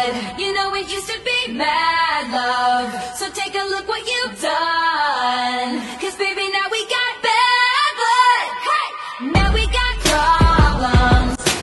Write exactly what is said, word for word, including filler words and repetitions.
blood. You know it used to be mad love, so take a look what you've done.